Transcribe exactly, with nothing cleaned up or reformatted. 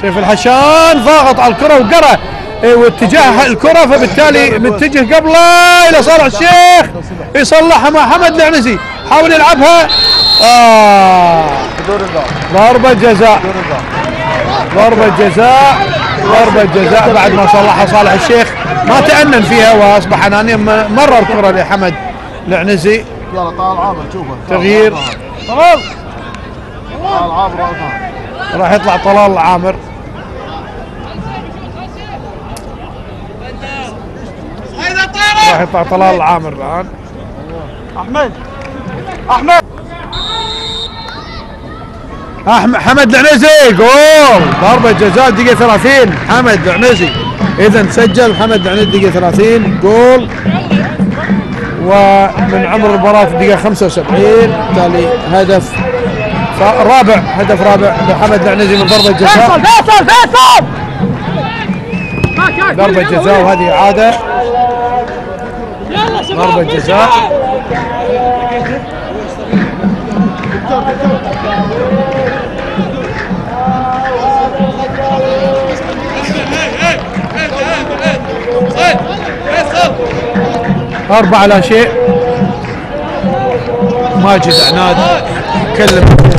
سيف الحشان ضاغط على الكره وقرا واتجاه الكره، فبالتالي متجه قبله الى صالح الشيخ يصلحها مع حمد العنزي، حاول يلعبها آه ضربة جزاء ضربة جزاء ضربة جزاء بعد ما صلحها صالح الشيخ، ما تأنن فيها واصبح انانيا، مرر الكره لحمد العنزي. يلا طال عامر شوفه تغيير طلال طال عامر راح يطلع طلال عامر. راح يطلع طلال عامر الان. احمد احمد احمد حمد العنزي جول ضربة جزاء دقيقة ثلاثين حمد العنزي، اذا سجل حمد العنزي دقيقة ثلاثين جول، ومن عمر المباراة دقيقة خمسة وسبعين، بالتالي هدف رابع هدف رابع لحمد العنزي من ضربة جزاء. فيصل فيصل ضربة جزاء وهذه إعادة ضربة جزاء. أربعة لا شيء. ماجد عناد كلم